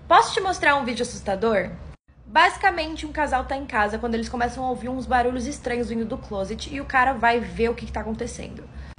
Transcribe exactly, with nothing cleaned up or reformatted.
Posso te mostrar um vídeo assustador? Basicamente, um casal tá em casa quando eles começam a ouvir uns barulhos estranhos vindo do closet e o cara vai ver o que, que tá acontecendo.